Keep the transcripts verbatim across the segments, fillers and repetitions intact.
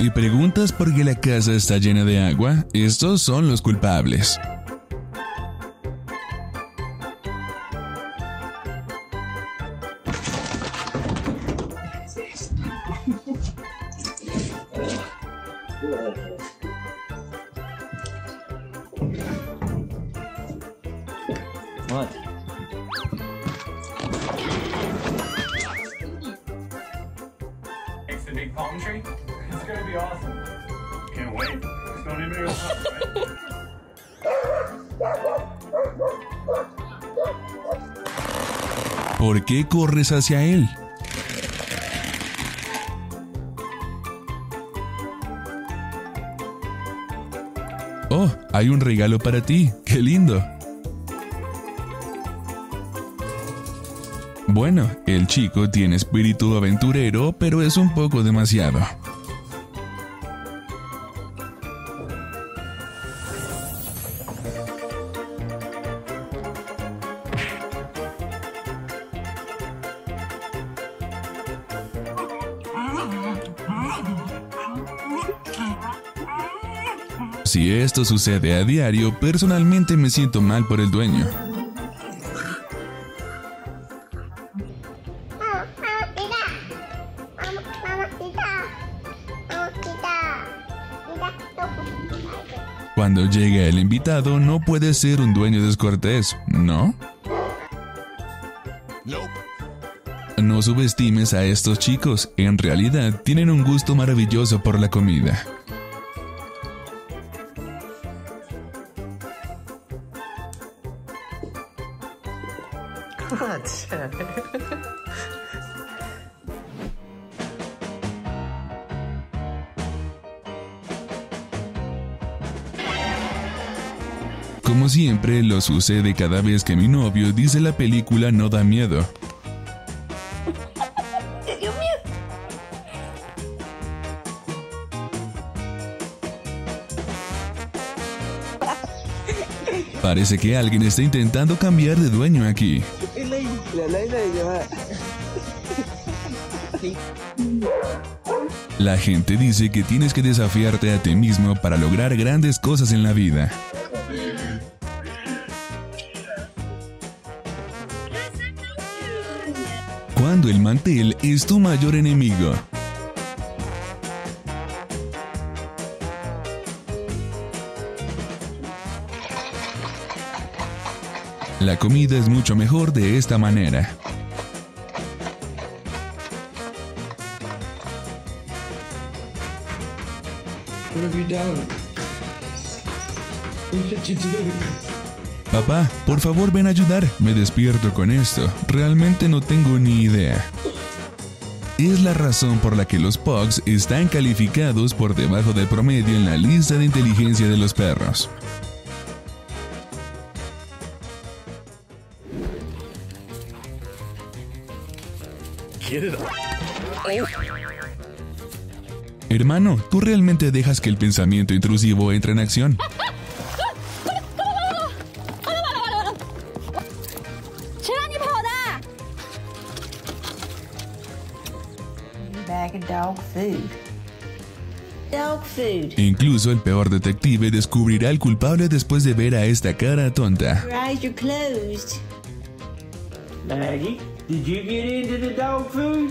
¿Y preguntas por qué la casa está llena de agua? Estos son los culpables. What? Next to big palm tree. It's gonna be awesome. Can't wait. It's gonna be real fun, right? ¿Por qué corres hacia él? Oh, hay un regalo para ti. ¡Qué lindo! Bueno, el chico tiene espíritu aventurero, pero es un poco demasiado. Si esto sucede a diario, personalmente me siento mal por el dueño. Cuando llega el invitado, no puede ser un dueño descortés, ¿no? No subestimes a estos chicos, en realidad tienen un gusto maravilloso por la comida. Como siempre, lo sucede cada vez que mi novio dice la película no da miedo. Parece que alguien está intentando cambiar de dueño aquí. La gente dice que tienes que desafiarte a ti mismo para lograr grandes cosas en la vida. Cuando el mantel es tu mayor enemigo. La comida es mucho mejor de esta manera. What have you done? What did you do? Papá, por favor ven a ayudar. Me despierto con esto. Realmente no tengo ni idea. Es la razón por la que los pugs están calificados por debajo del promedio en la lista de inteligencia de los perros. Hermano, ¿tú realmente dejas que el pensamiento intrusivo entre en acción? Dog food. Dog food. Incluso el peor detective descubrirá al culpable después de ver a esta cara tonta. Your eyes are closed. Maggie, did you get into the dog food?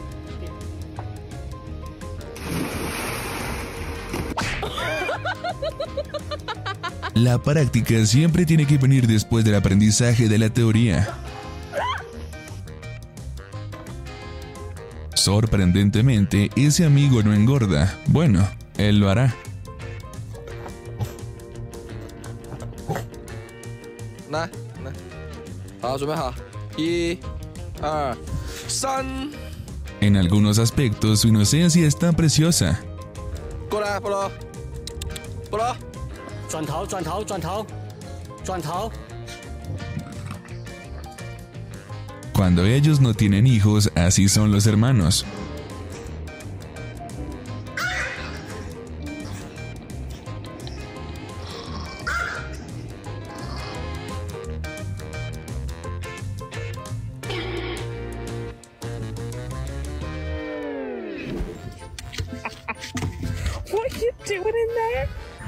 La práctica siempre tiene que venir después del aprendizaje de la teoría. Sorprendentemente, ese amigo no engorda. Bueno, él lo hará. En algunos aspectos, su inocencia es tan preciosa. Cuando ellos no tienen hijos, así son los hermanos. What you doing in there?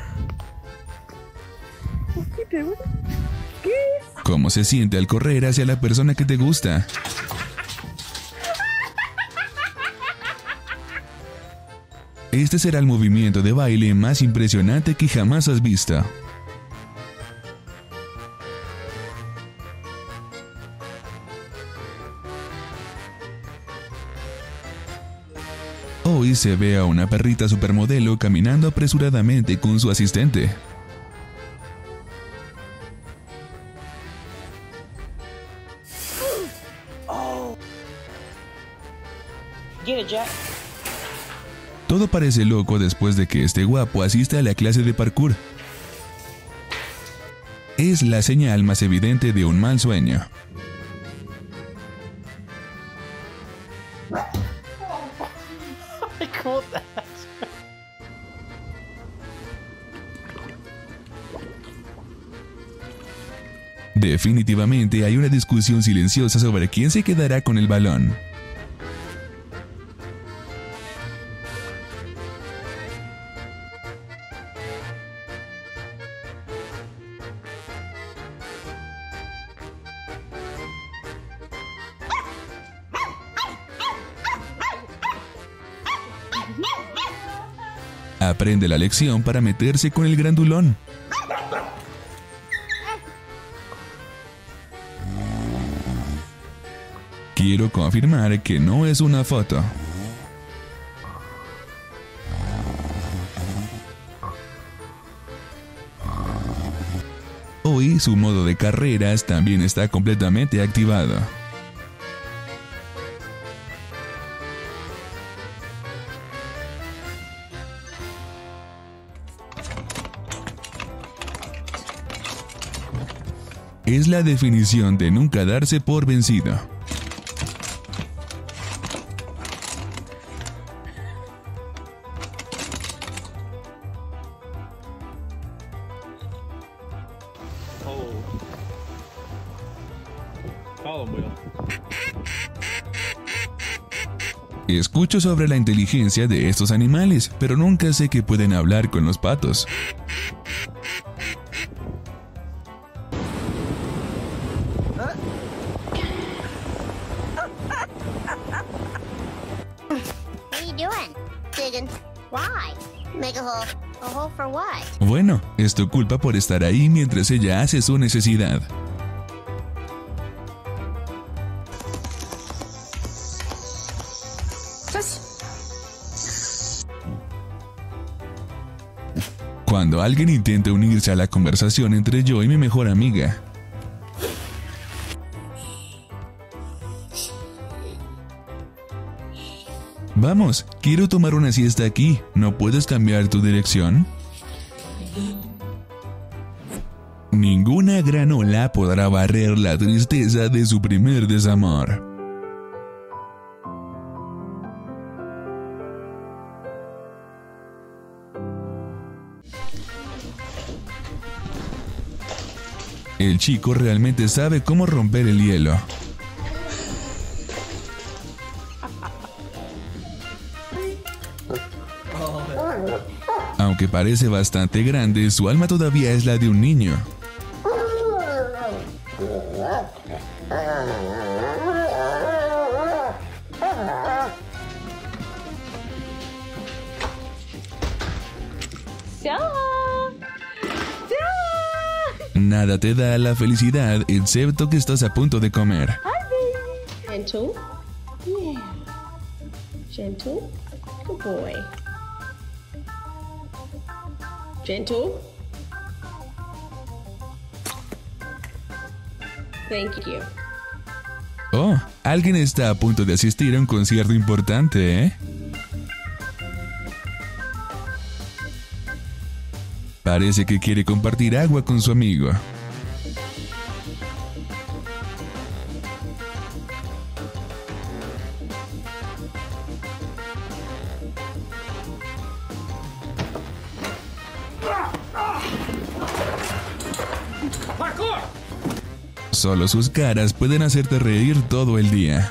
What you doing? Yes. ¿Cómo se siente al correr hacia la persona que te gusta? Este será el movimiento de baile más impresionante que jamás has visto. Hoy se ve a una perrita supermodelo caminando apresuradamente con su asistente. Get it, Jack. Todo parece loco después de que este guapo asista a la clase de parkour. Es la señal más evidente de un mal sueño. I caught that. Definitivamente hay una discusión silenciosa sobre quién se quedará con el balón. Aprende la lección para meterse con el grandulón. Quiero confirmar que no es una foto. Hoy su modo de carreras también está completamente activado. Es la definición de nunca darse por vencido. Escucho sobre la inteligencia de estos animales, pero nunca sé que pueden hablar con los patos. Bueno, es tu culpa por estar ahí mientras ella hace su necesidad. Cuando alguien intenta unirse a la conversación entre yo y mi mejor amiga. Vamos, quiero tomar una siesta aquí. ¿No puedes cambiar tu dirección? Ninguna granola podrá barrer la tristeza de su primer desamor. El chico realmente sabe cómo romper el hielo. Aunque parece bastante grande, su alma todavía es la de un niño. Nada te da la felicidad excepto que estás a punto de comer. Gentle. Yeah. Gentle. Good boy. Gentle. Thank you. Oh, alguien está a punto de asistir a un concierto importante, ¿eh? Parece que quiere compartir agua con su amigo. Solo sus caras pueden hacerte reír todo el día.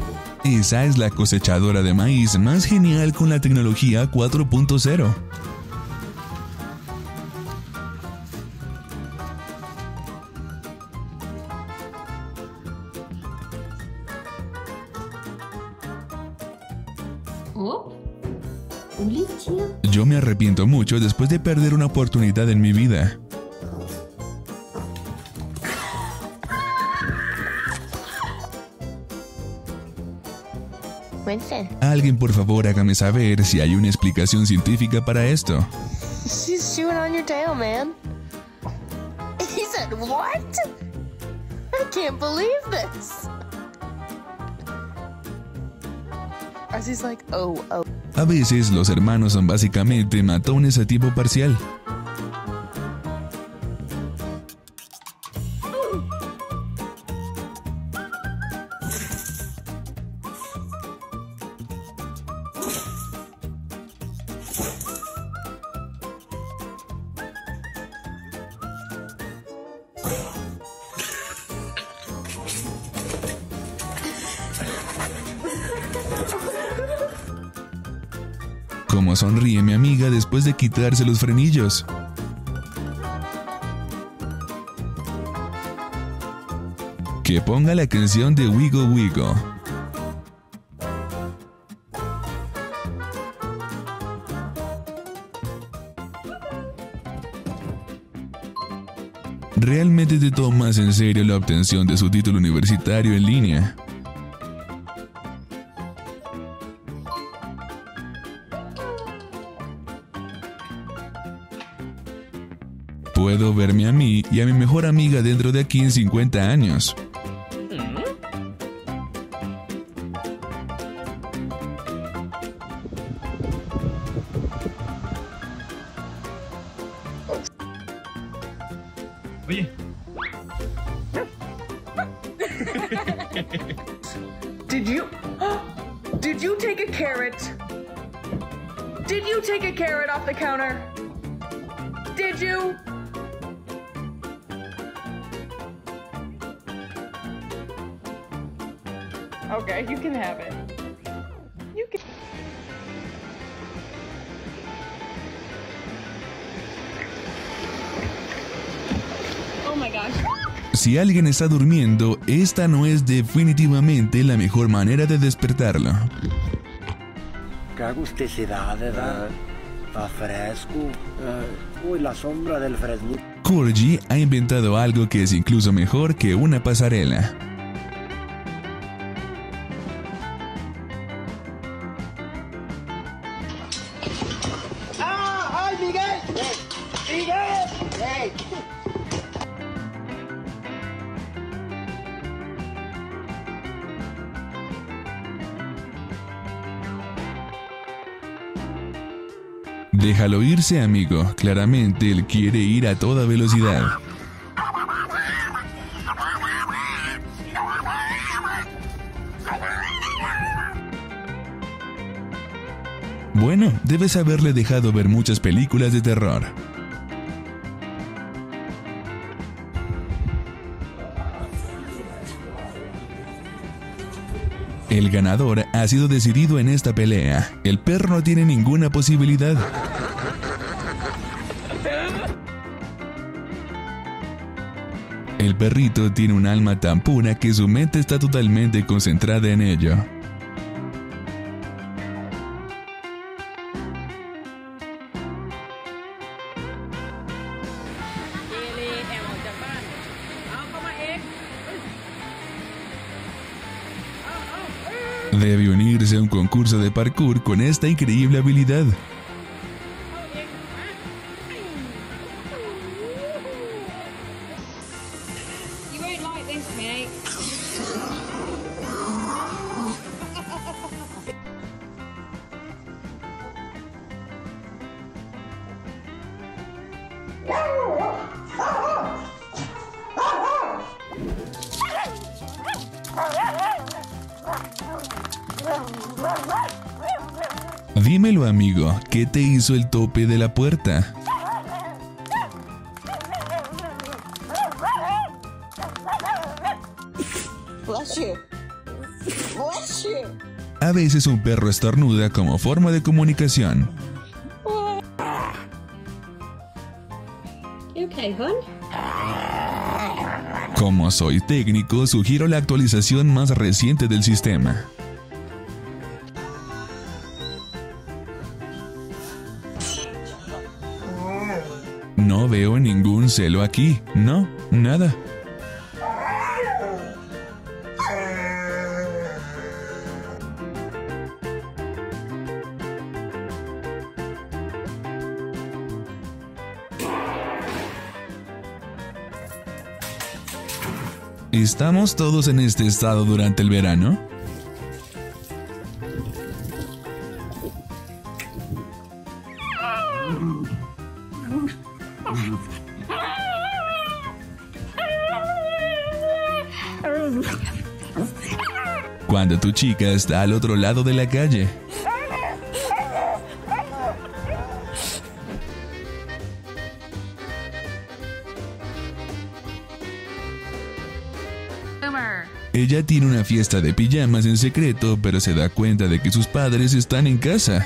Esa es la cosechadora de maíz más genial con la tecnología cuatro punto cero. Oh, un litio. Yo me arrepiento mucho después de perder una oportunidad en mi vida. Winston. Alguien por favor hágame saber si hay una explicación científica para esto. She's chewing on your tail, man. He said, what? I can't believe this. Arcee's like, oh, oh. A veces los hermanos son básicamente matones a tiempo parcial. Como sonríe mi amiga después de quitarse los frenillos. Que ponga la canción de Wiggle Wiggle. Realmente te tomas en serio la obtención de su título universitario en línea. Puedo verme a mí y a mi mejor amiga dentro de aquí en cincuenta años. Oye. Did you... Did you take a carrot? Did you take a carrot off the counter? Did you? Okay, you can have it. You can... Oh my gosh. Si alguien está durmiendo, esta no es definitivamente la mejor manera de despertarlo. Qué agusticidad, ¿verdad? Está fresco. Uh, uy, la sombra del fresnito. Corgi ha inventado algo que es incluso mejor que una pasarela. ¡Ah! ¡Ay, Miguel! ¡Hey! ¡Miguel! ¡Hey! Déjalo irse, amigo. Claramente él quiere ir a toda velocidad. Bueno, debes haberle dejado ver muchas películas de terror. El ganador ha sido decidido en esta pelea. El perro no tiene ninguna posibilidad. El perrito tiene un alma tan pura que su mente está totalmente concentrada en ello. Debe unirse a un concurso de parkour con esta increíble habilidad. You won't like this, mate. Dímelo, amigo, ¿qué te hizo el tope de la puerta? Bless you. A veces un perro estornuda como forma de comunicación. You okay, hon? Como soy técnico, sugiero la actualización más reciente del sistema. No veo ningún celo aquí. No, nada. ¿Estamos todos en este estado durante el verano? Cuando tu chica está al otro lado de la calle. Ella tiene una fiesta de pijamas en secreto, pero se da cuenta de que sus padres están en casa.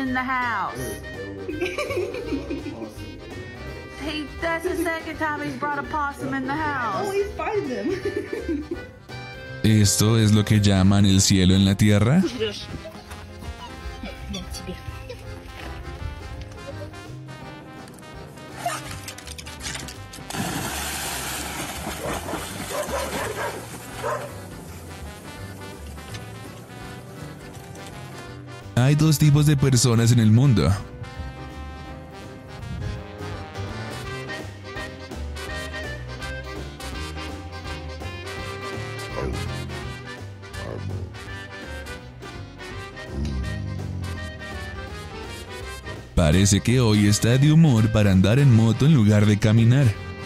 ¿Esto es lo que llaman el cielo en la tierra? Hay dos tipos de personas en el mundo. Parece que hoy está de humor para andar en moto en lugar de caminar.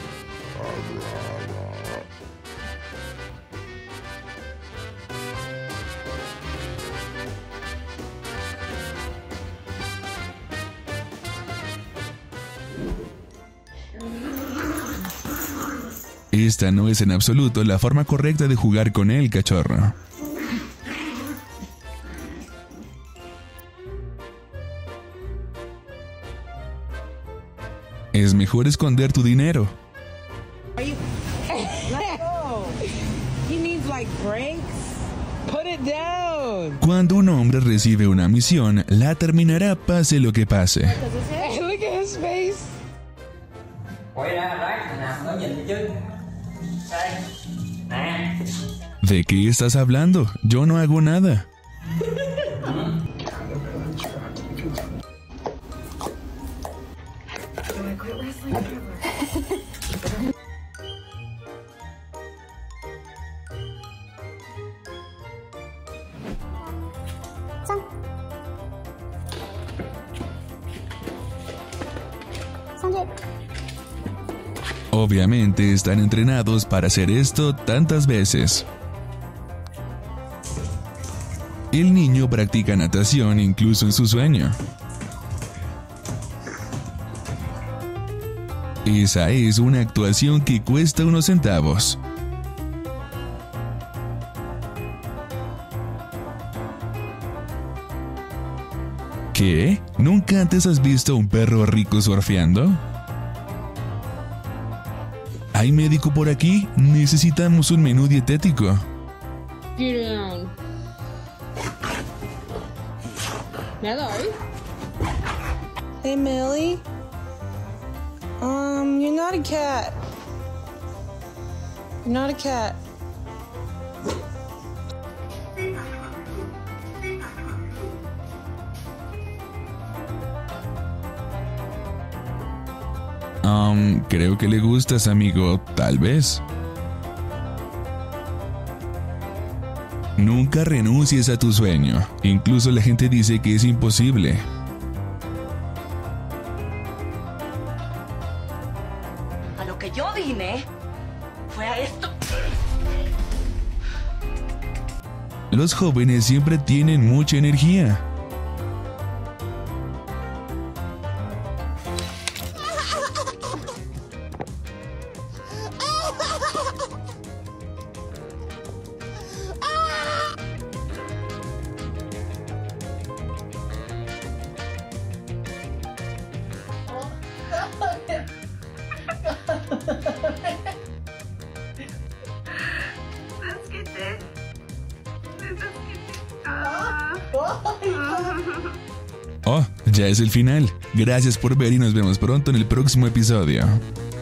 Esta no es en absoluto la forma correcta de jugar con él, cachorro. Es mejor esconder tu dinero. Cuando un hombre recibe una misión, la terminará pase lo que pase. ¿De qué estás hablando? Yo no hago nada. Obviamente están entrenados para hacer esto tantas veces. El niño practica natación incluso en su sueño. Esa es una actuación que cuesta unos centavos. ¿Qué? ¿Nunca antes has visto a un perro rico surfeando? ¿Hay médico por aquí? Necesitamos un menú dietético. Get down. Hello. Hey, Millie. Um, you're not a cat. You're not a cat. Um, creo que le gustas, amigo, tal vez. Nunca renuncies a tu sueño. Incluso la gente dice que es imposible. A lo que yo vine fue a esto. Los jóvenes siempre tienen mucha energía. Oh, ya es el final. Gracias por ver y nos vemos pronto en el próximo episodio.